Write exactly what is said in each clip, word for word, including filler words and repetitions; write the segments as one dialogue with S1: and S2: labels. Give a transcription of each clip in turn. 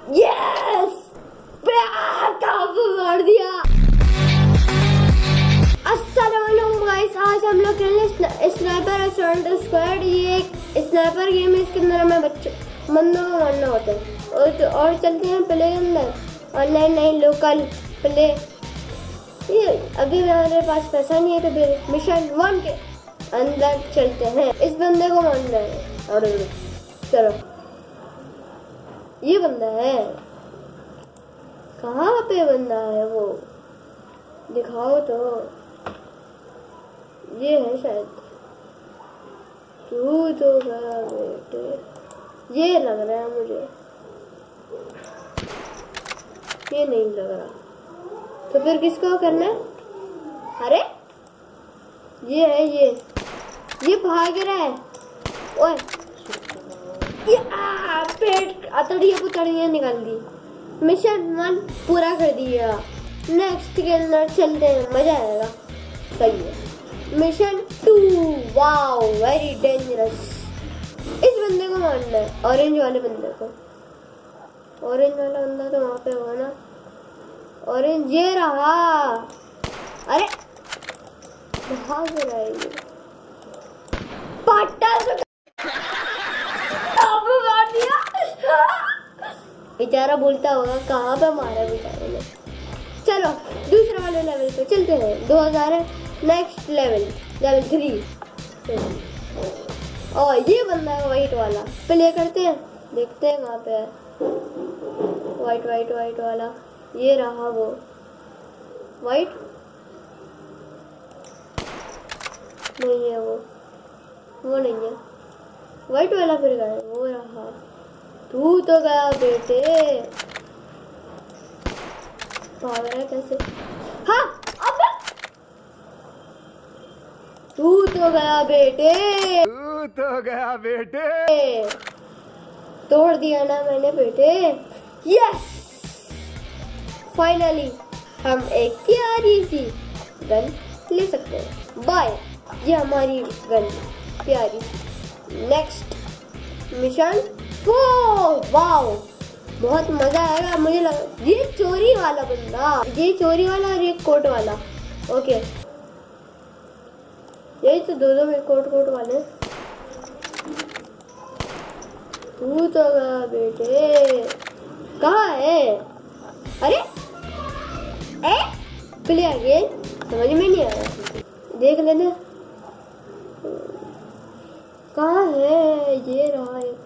S1: Yes, काबू मार दिया। अस्सलामुअलैकुम गाइस, आज हम लोग खेलने स्नाइपर असॉल्ट स्क्वाड। ये एक स्नाइपर गेम है, इसके अंदर हमें बच्चों बंदों को मारना होता है। और तो और चलते हैं प्ले के अंदर, ऑनलाइन नहीं लोकल प्ले। ये अभी मेरे पास पैसा नहीं है तो फिर मिशन वन के अंदर चलते हैं। इस बंदे को मारना है। और चलो, ये बंदा है, कहाँ पे बंदा है वो, दिखाओ तो। ये है शायद, तू तो गया बेटे, ये लग रहा है मुझे, ये नहीं लग रहा। तो फिर किसको करना है? अरे ये है, ये ये भाग रहा है। ओए ये आ, पेट अतड़िया पुतड़िया निकाल दी। मिशन वन पूरा कर दिया। नेक्स्ट के अंदर चलते हैं, मजा आएगा। सही है। Mission two, wow very dangerous. इस बंदे को मारना है, ऑरेंज वाले बंदे को। ऑरेंज वाला बंदा तो वहां पे होगा ना। ऑरेंज ये रहा। अरे भाग रहा है ये, पट्टा से मार दिया। बेचारा बोलता होगा कहाँ पे मारा बेचारे ने। चलो दूसरे वाले लेवल पे चलते हैं। दो हजार है, नेक्स्ट लेवल लेवल थ्री। और ये बंदा है व्हाइट वाला, प्ले करते हैं, देखते हैं कहाँ पे है। व्हाइट व्हाइट व्हाइट वाला, ये रहा वो व्हाइट, नहीं है वो वो नहीं है व्हाइट वाला। फिर गया वो रहा, तू तो गया बेटे। भाग रहा है कैसे? हाँ अब तू तो गया बेटे,
S2: तू तो गया बेटे।
S1: तोड़ दिया ना मैंने बेटे। यस, फाइनली हम एक प्यारी सी गन ले सकते हैं। बाय, ये हमारी गन प्यारी। नेक्स्ट मिशन फोर, वाओ बहुत मजा आएगा। मुझे लगा ये चोरी वाला बंदा, ये चोरी वाला और ये कोट वाला। ओके, यही तो दो दो में कोट कोट वाले। तू तो गया बेटे, कहाँ है? अरे ए प्ले अगेन, समझ में नहीं आ रहा, देख लेना कहाँ है। ये रहा एक,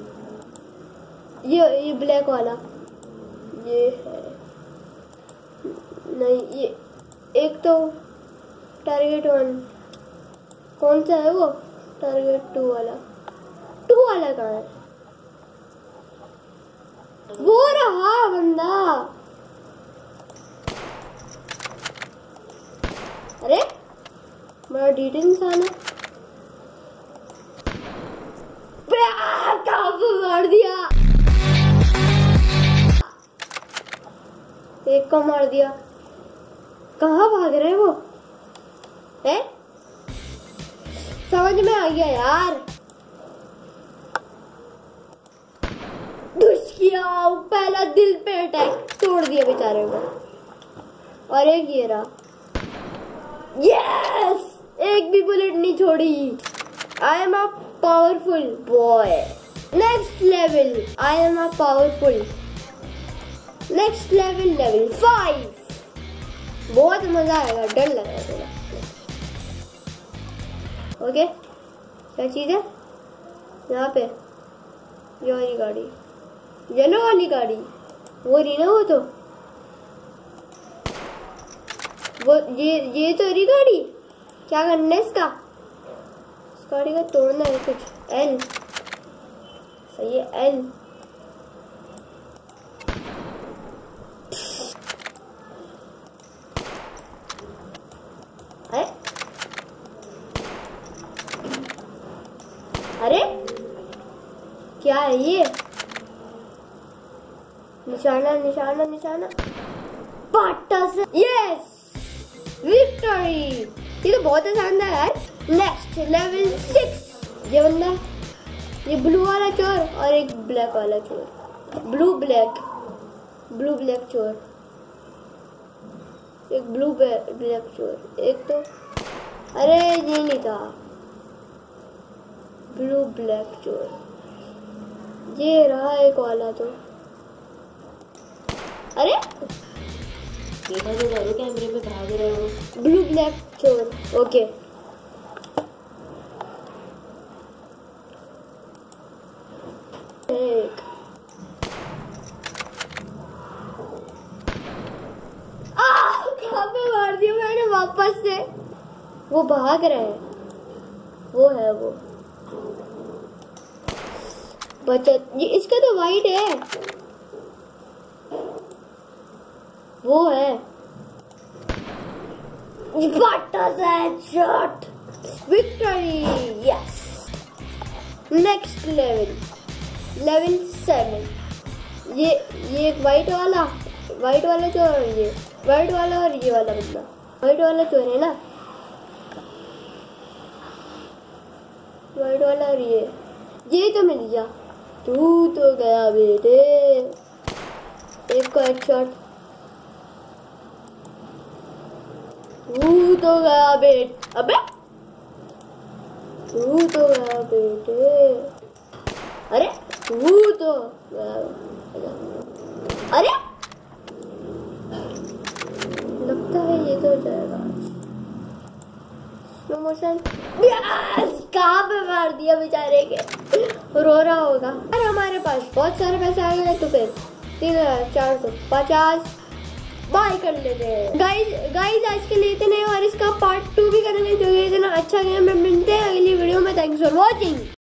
S1: ये ये ब्लैक वाला, ये है नहीं, ये एक तो टारगेट वन, कौन सा है वो? टारगेट टू वाला। टू वाला कहाँ है? वो रहा बंदा। अरे बड़ा डीटेल इंसान है। काबू मार दिया, एक को मार दिया। कहाँ भाग रहे वो है? समझ में आ गया यार। दुश किया, पहला दिल पे अटैक, तोड़ दिया बेचारे को। और एक ये रहा, यस, एक भी बुलेट नहीं छोड़ी। I am a powerful boy. Next level, I am a powerful. Next level level five, बहुत मजा आएगा। डर लग रहा है थोड़ा। ओके, क्या चीज है यहाँ पे? ये वाली गाड़ी, येलो वाली गाड़ी, वो रही ना वो तो, वो ये ये तो रही गाड़ी। क्या करना है इसका? इस गाड़ी का तोड़ना है कुछ। एल सही है, एल। अरे अरे क्या है ये? निशाना निशाना निशाना, पाटा से। Yes, victory. ये तो बहुत आसान था यार। नेक्स्ट लेवल सिक्स, ये बंदा, ये ब्लू वाला चोर और एक ब्लैक वाला चोर। ब्लू ब्लैक ब्लू ब्लैक चोर, एक ब्लू ब्लैक चोर, एक तो अरे ये नहीं था, ब्लू ब्लैक चोर ये रहा एक वाला तो। अरे
S3: देखा जो जादू कैमरे में भाग रहे हो।
S1: ब्लू ब्लैक चोर ओके। एक कहाँ पे मार दिया मैंने वापस से। वो भाग रहे हैं, वो है वो बचत। ये इसका तो वाइट है, वो है shot victory yes. Next level level seven. ये ये एक वाइट वाला वाइट वाला चोर और ये वाइट वाला और ये वाला बंदा वाइट वाला चोर है ना, वाइट वाला और ये ये तो मिल गया। तू तो गया बेटे। एक को एक शॉट। तू तो गया बेट अबे तू तो गया बेटे। अरे तू तो गया। अरे लगता है ये तो हो जाएगा। Slow motion. कहाँ पे मार दिया बेचारे के, रो रहा होगा। और हमारे पास बहुत सारे पैसे आ गए तो फिर तीन हजार चार सौ पचास बाय कर लेते हैं। गाइस गाइस आज के लिए इतने और इसका पार्ट टू भी करेंगे क्योंकि इतना अच्छा गेम। मिलते हैं अगली वीडियो में। Thanks for watching.